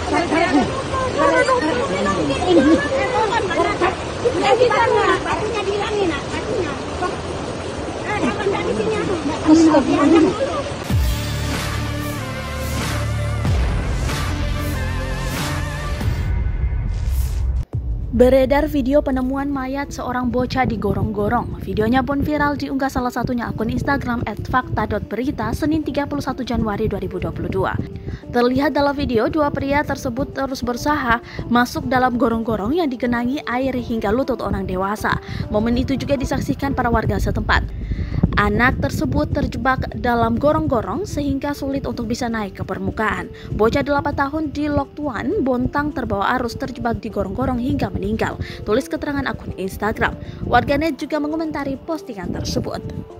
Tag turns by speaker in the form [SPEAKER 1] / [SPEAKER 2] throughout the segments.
[SPEAKER 1] Beredar video penemuan mayat seorang bocah di gorong-gorong. Videonya pun viral diunggah salah satunya akun Instagram @fakta.berita Senin 31 Januari 2022. Terlihat dalam video, dua pria tersebut terus berusaha masuk dalam gorong-gorong yang digenangi air hingga lutut orang dewasa. Momen itu juga disaksikan para warga setempat. Anak tersebut terjebak dalam gorong-gorong sehingga sulit untuk bisa naik ke permukaan. Bocah 8 tahun di Lok Tuan, Bontang terbawa arus terjebak di gorong-gorong hingga meninggal. Tulis keterangan akun Instagram. Warganet juga mengomentari postingan tersebut.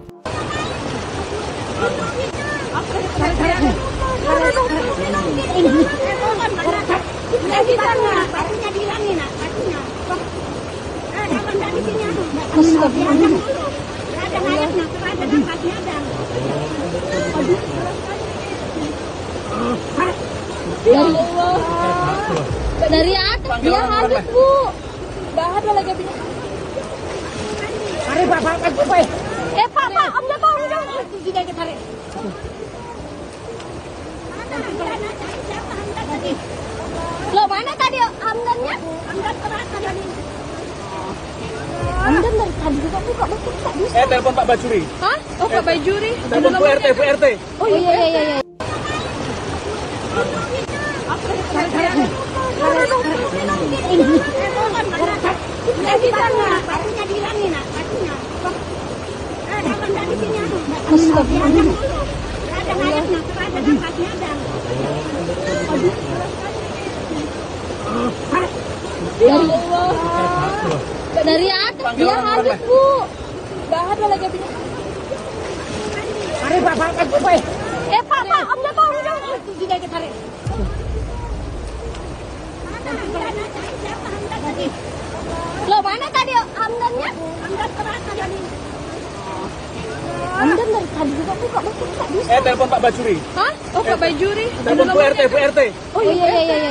[SPEAKER 2] Ya Allah, dari atas dia hanyut Bu. Bahar lagi punya.
[SPEAKER 3] Mari Pak, Pak.
[SPEAKER 2] Pak, udah Pak, udah.
[SPEAKER 3] Tidak kita tarik.
[SPEAKER 2] Loh, mana tadi Hamdannya?
[SPEAKER 3] Hamdan terasa tadi.
[SPEAKER 2] Hamdan dari tadi juga buka betul tak bisa.
[SPEAKER 3] Telepon Pak Bajuri.
[SPEAKER 2] Hah? Oh, Pak Bajuri.
[SPEAKER 3] Telepon Bu RT.
[SPEAKER 2] Oh iya. Ya Allah, dari atas dia hanyut Bu. Bahar lagi punya.
[SPEAKER 3] Mari Pak, Pak.
[SPEAKER 2] Pak, udah Pak, udah.
[SPEAKER 3] Tidak kita tarik.
[SPEAKER 2] Loh, mana tadi Hamdannya?
[SPEAKER 3] Hamdan terasa tadi.
[SPEAKER 2] Hamdan dari tadi juga buka betul tak bisa.
[SPEAKER 3] Telepon Pak Bajuri.
[SPEAKER 2] Hah? Oh, Pak Bajuri.
[SPEAKER 3] Telepon Bu RT.
[SPEAKER 2] Oh iya.